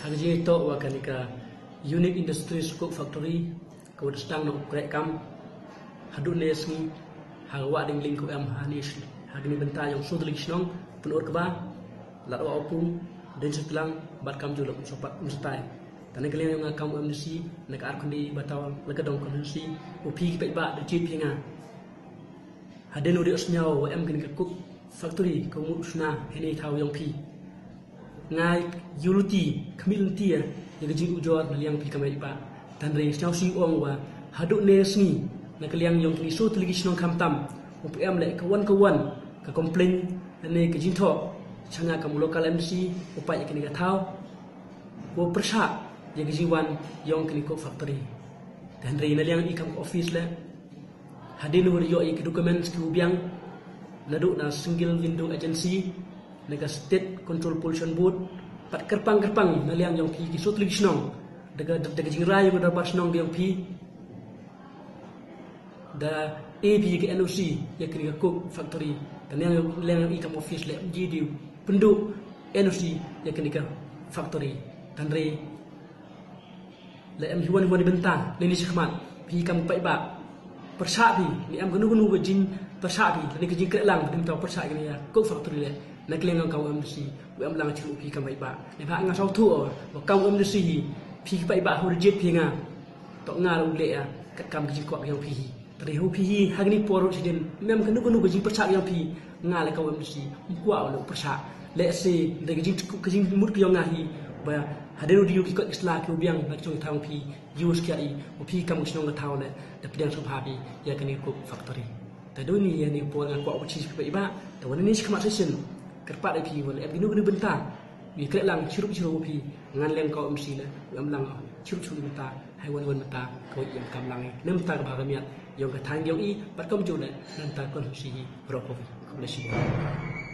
Hagi to wa kanika unique industry scope factory ko stang no krek kam hadu nesni hawa ding link ko am hanis hagni benta yang sudlik chnong penur keba lat wa opung den setlang bat kam juluk sopat mustai tane kalian yang kam MNC nak ar kundi bataw lega dong konsi upi ki ba de chip hinga haden uri osnyaw wa am gni kuk factory ko mu chna hini thaw yang pi ngai yuluti khamilti ya jing ujor liang pi kamai ba tan re chau si ong wa hadu nesni nak liang yang ni so tuligi chnong kham tam upm le kawan ka komplain ane ke jing tho changa kam local MC upai kini ka thau wo persha ye ke jiwan yong kini ko factory tan re na liang ikam office le hadin wor yo ik documents ki ubiang nadu na single window agency nega state control pollution board pat kerpang na liang yong pi ki so tuligi chnong daga jing rai ko da pas nong yang pi da AP ke NOC ya kini ko factory dan yang liang ikam office le jadi penduk NOC ya kini ka factory dan re le am hiwan bentang ni sikmat pi kam pai ba persha pi ni am gunu ke jin persha pi ni ke jin krelang dim taw persha ni ya ko factory le nak liang kau MNC am lang chiru pi kam pai ba ni ba nga sau thu wa kau MNC pi pai ba hu jet pi nga to nga lu le ya kat kam jin ko yang pi tari hu pi hagni poro sidin mem gunu ke jin persha yang pi nga le kau MNC kwa lu persha le se de ke jin mut ki yang ngahi ba hadenu diu ki ko isla ki ubiang nak chung thang pi use ki ai pi kam chnong ka thau le de pidang so pha pi ya kani ko factory ta do ni ya ni por nga ko chi pi ba ta wan ni sikma session kerpa de pi wal em ginu benta wi krek lang chirup pi ngan leng ko MC le am lang chirup benta hai wan benta ko yam kam lang nem ta ba ga miat yong ka thang yong i pat kom ju le nem ta kon si ro ko le si